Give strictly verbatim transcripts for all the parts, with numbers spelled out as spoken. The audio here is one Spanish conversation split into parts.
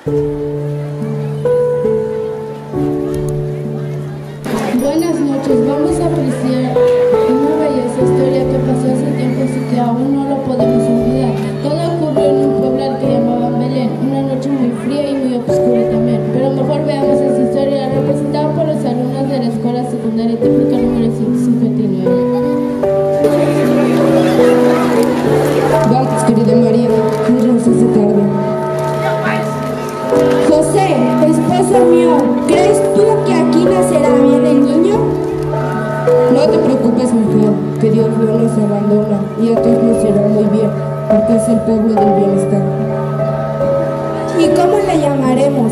Buenas noches, vamos a apreciar una belleza historia que pasó hace tiempo y que aún no lo podemos olvidar. Todo ocurrió en un pueblo al que llamaban Belén, una noche muy fría y muy oscura también. Pero mejor veamos esa historia representada por los alumnos de la escuela secundaria típica número ciento cincuenta y nueve. Vamos, querida María, que ya se hace tarde. José, esposo mío, ¿crees tú que aquí nacerá bien el niño? No te preocupes, mujer, que Dios no nos abandona y a todos nos irá muy bien, porque es el pueblo del bienestar. ¿Y cómo le llamaremos?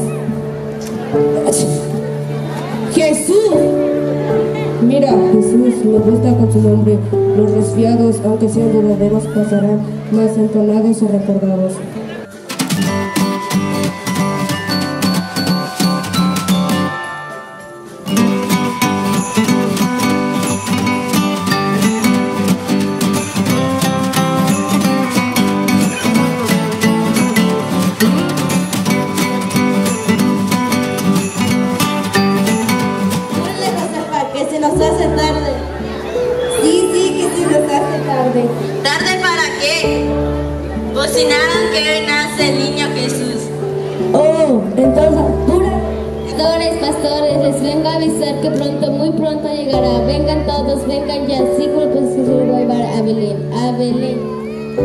¡Jesús! Mira, Jesús, me gusta con su nombre. Los resfriados, aunque sean duraderos, pasarán más entonados o recordados. ¿Tarde para qué? Bocinaron que hoy nace el niño Jesús. Oh, entonces, pura. Pastores, pastores, les vengo a avisar que pronto, muy pronto llegará. Vengan todos, vengan ya, sí, porque se va a llevar a Belén, a Belén.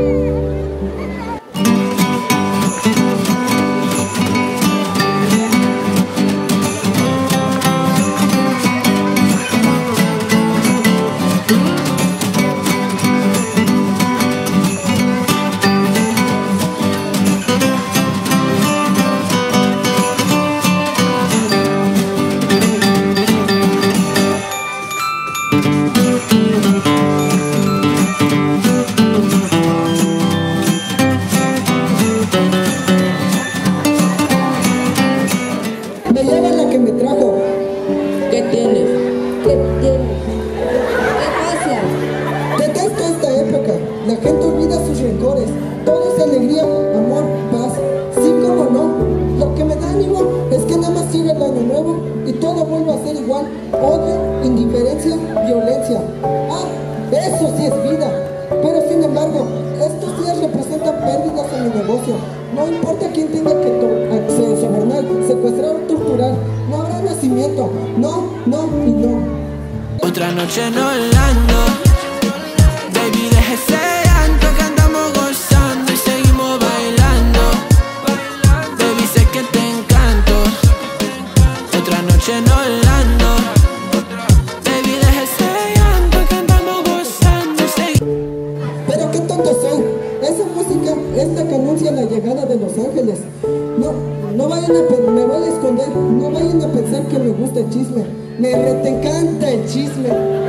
No importa quién tenga que sobornar, secuestrar o torturar, no habrá nacimiento, no, no y no. Otra noche en Orlando, baby, deje ese llanto que andamos gozando y seguimos bailando. Baby, sé que te encanto. Otra noche en Orlando, baby, deje ese llanto que andamos gozando y seguimos. Pero qué tonto soy. Esa música, esta que anuncia la llegada de los ángeles. No, no vayan a, me voy a esconder, no vayan a pensar que me gusta el chisme. Me rete encanta el chisme.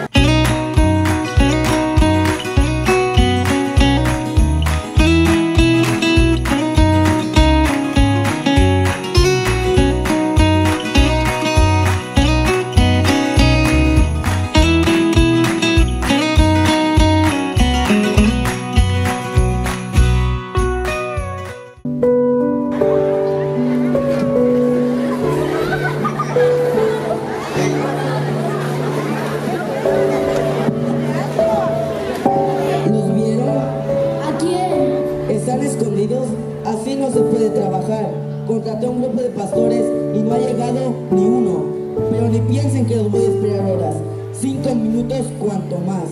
Así no se puede trabajar. Contraté a un grupo de pastores y no ha llegado ni uno. Pero ni piensen que los voy a esperar horas. Cinco minutos cuanto más.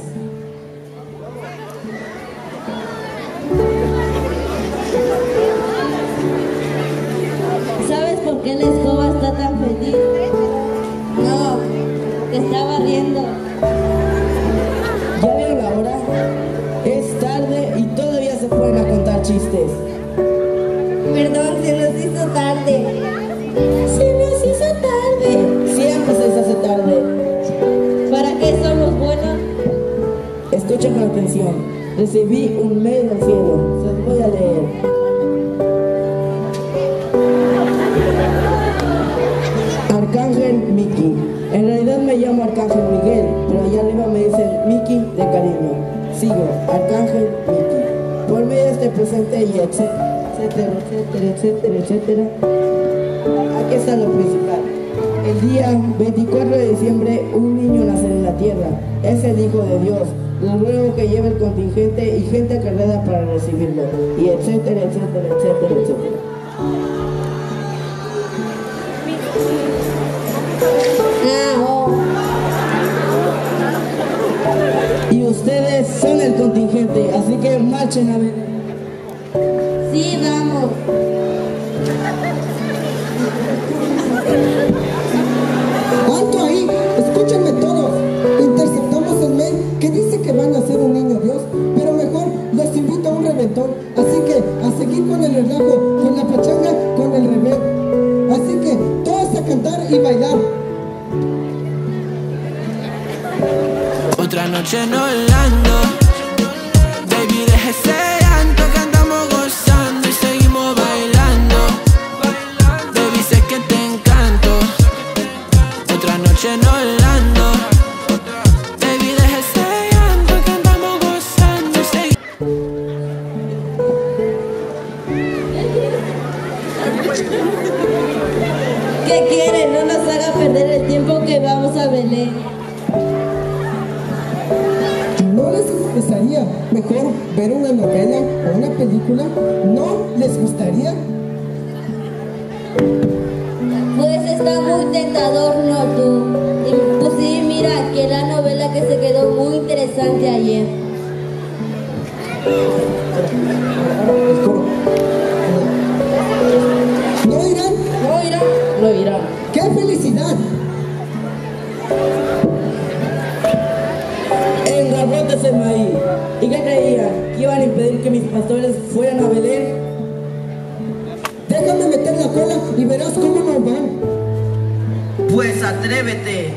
¿Sabes por qué la escoba está tan feliz? No, que está barriendo. ¿Ya vieron la hora? Es tarde y todavía se pueden a contar chistes. Perdón, se nos hizo tarde. Se nos hizo tarde. Siempre se les hace tarde. ¿Para qué somos buenos? Escuchen con atención. Recibí un mail del cielo. Se los voy a leer. Arcángel Mickey. En realidad me llamo Arcángel Miguel, pero allá arriba me dicen Mickey de cariño. Sigo, Arcángel Mickey. Por medio de este presente y etcétera. etcétera, etcétera, etcétera, etcétera. Aquí está lo principal. El día veinticuatro de diciembre un niño nace en la tierra. Es el Hijo de Dios. Les ruego que lleve el contingente y gente cargada para recibirlo. Y etcétera, etcétera, etcétera, etcétera. Ah, oh. Y ustedes son el contingente, así que marchen a ver. Sí, vamos. ¡Alto ahí! Escúchenme todos. Interceptamos el mail que dice que van a ser un niño Dios, pero mejor los invito a un reventón. Así que a seguir con el relajo, con la pachanga, con el revés. Así que todos a cantar y bailar. Otra noche en Orlando, baby, deja ese llanto que andamos gozando y seguimos bailando. Baby, sé que te encanto. Otra noche en Orlando, baby, deja ese llanto que andamos gozando y seguimos. ¿Qué quieren? No nos haga perder el tiempo que vamos a Belén. ¿No les interesaría mejor ver una novela o una película? ¿No les gustaría? Pues está muy tentador, ¿no tú? Y, pues sí, mira, que la novela que se quedó muy interesante ayer. ¿No irán? ¿No irán? No irán. ¡Qué felicidad! Engarrotes en maíz. ¿Y qué creían? ¿Que iban a impedir que mis pastores fueran a Belén? Déjame meter la cola y verás cómo nos van. Pues atrévete.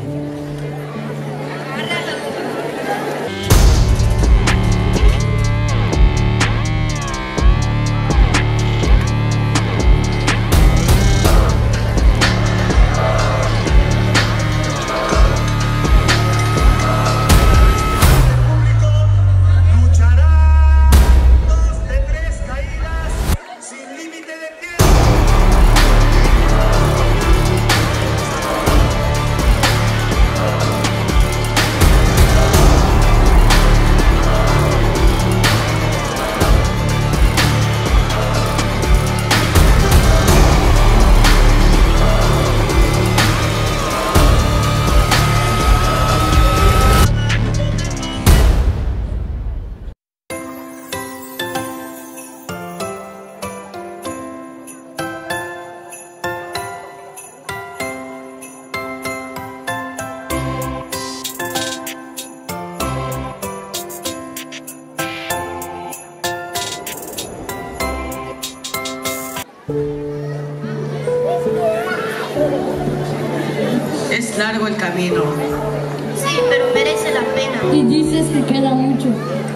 Es largo el camino. Sí, pero merece la pena. Y dices que queda mucho.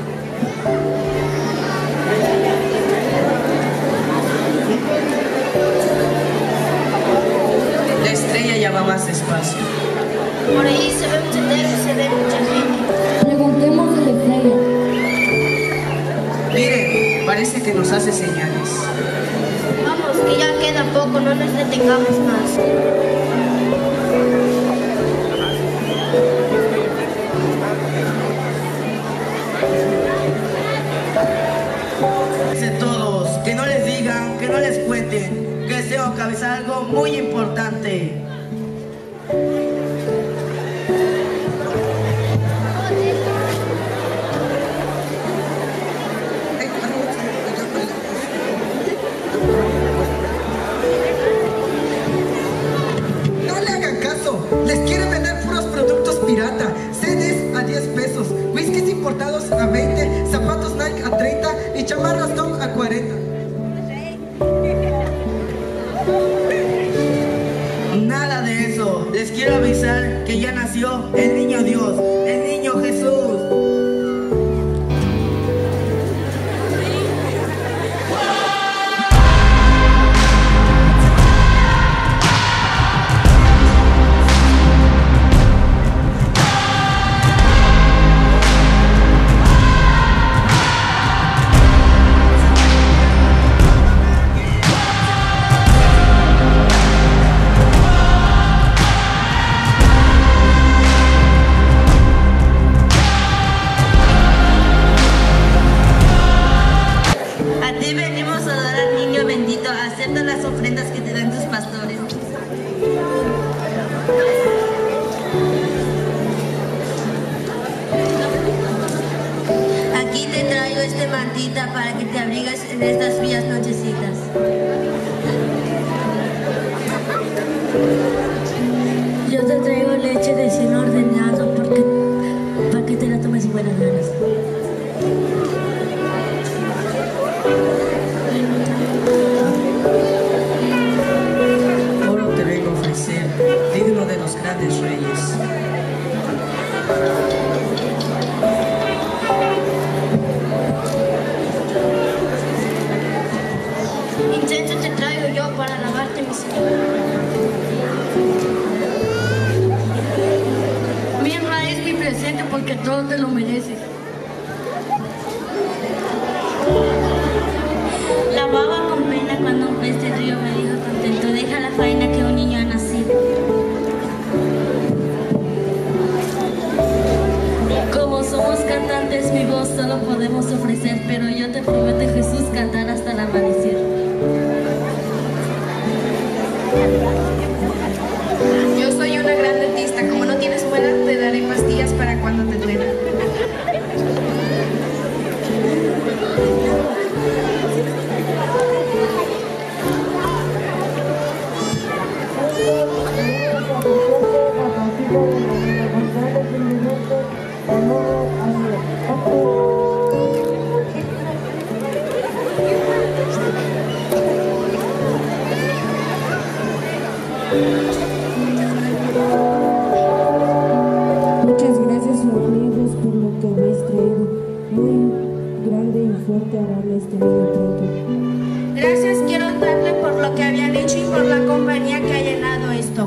La estrella ya va más despacio. Por ahí se ve un sendero y se ve mucha gente. Preguntemos de la estrella. Miren, parece que nos hace señales. Vamos, que ya queda poco, no nos detengamos más. Dice todos, que no les digan, que no les cuenten, que les tengo que avisar algo muy importante. No le hagan caso. Les quieren vender puros productos pirata. C Ds a diez pesos, whiskies importados a veinte, zapatos Nike a treinta y chamarras Tom a cuarenta. Nada de eso. Les quiero avisar que ya nació el niño Dios, el niño Jesús. las ofrendas que te dan tus pastores. Aquí te traigo este mantita para que te abrigues en estas frías nochecitas. Yo te traigo leche de recién ordenado porque, para que te la tomes en buenas ganas. Oro te vengo a ofrecer, digno de los grandes reyes. Incienso te traigo yo para lavarte, mi Señor. Mirra es mi presente porque todo te lo mereces. Lavaba con pena cuando un pez del río me dijo contento, deja la faena que un niño ha nacido. Como somos cantantes, mi voz solo podemos ofrecer, pero yo te prometo, Jesús, cantar hasta el amanecer. Yo soy una gran dentista, como no tienes muela, te daré pastillas para cuando te duela. Muchas gracias, amigos, por lo que habéis traído. Muy grande y fuerte habéis traído pronto. Gracias quiero darle por lo que habían hecho y por la compañía que ha llenado esto.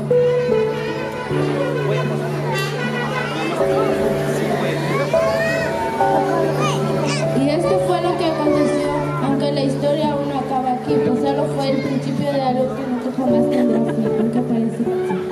Y esto fue lo que aconteció, aunque la historia aún no acaba aquí, pues solo fue el principio de algo que nunca jamás tendrá fin, nunca parece.